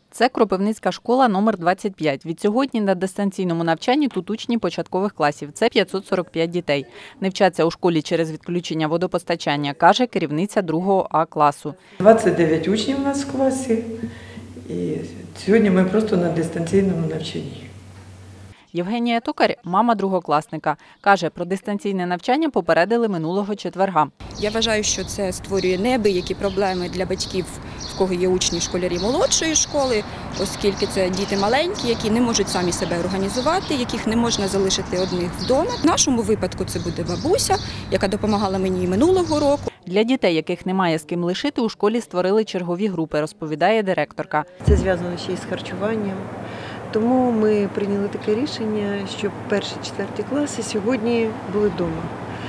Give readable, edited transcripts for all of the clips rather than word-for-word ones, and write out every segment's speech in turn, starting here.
Це Кропивницька школа номер 25. Відсьогодні на дистанційному навчанні тут учні початкових класів. Це 545 дітей. Не вчаться у школі через відключення водопостачання, каже керівниця 2 А класу. 29 учнів у нас в класі. І сьогодні ми просто на дистанційному навчанні. Євгенія Токар – мама другокласника. Каже, про дистанційне навчання попередили минулого четверга. Я вважаю, що це створює неабиякі проблеми для батьків, в кого є учні школярі молодшої школи, оскільки це діти маленькі, які не можуть самі себе організувати, яких не можна залишити одних вдома. В нашому випадку це буде бабуся, яка допомагала мені і минулого року. Для дітей, яких немає з ким лишити, у школі створили чергові групи, розповідає директорка. Це зв'язано ще й з харчуванням. Тому ми прийняли таке рішення, щоб 1-4 класи сьогодні були вдома.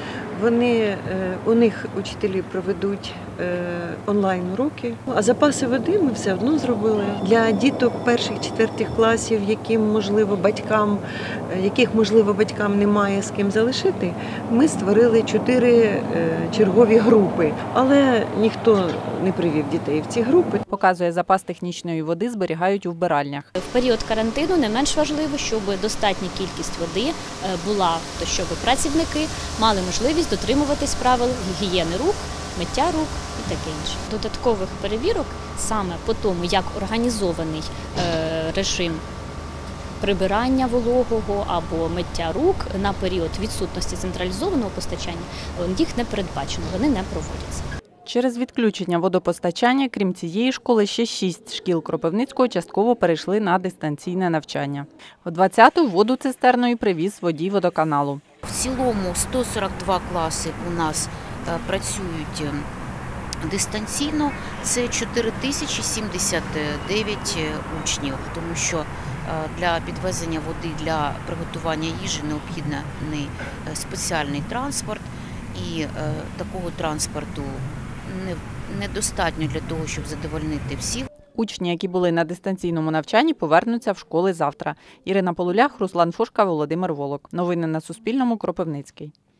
У них учителі проведуть онлайн-уроки, а запаси води ми все одно зробили. Для діток 1-4 класів, яких, можливо, батькам немає з ким залишити, ми створили 4 чергові групи. Але ніхто не привів дітей в ці групи. Показує, запас технічної води зберігають у вбиральнях. В період карантину не менш важливо, щоб достатня кількість води була, то щоб працівники мали можливість дотримуватись правил гігієни рук, миття рук і таке інше. Додаткових перевірок саме по тому, як організований режим прибирання вологого або миття рук на період відсутності централізованого постачання, їх не передбачено, вони не проводяться. Через відключення водопостачання, крім цієї школи, ще 6 шкіл Кропивницького частково перейшли на дистанційне навчання. В 20-ту воду цистерною привіз водій водоканалу. В цілому 142 класи у нас працюють дистанційно, це 4079 учнів, тому що для підвезення води, для приготування їжі необхідний спеціальний транспорт, і такого транспорту недостатньо для того, щоб задовольнити всіх. Учні, які були на дистанційному навчанні, повернуться в школи завтра. Ірина Полулях, Руслан Фошка, Володимир Волок. Новини на Суспільному. Кропивницький.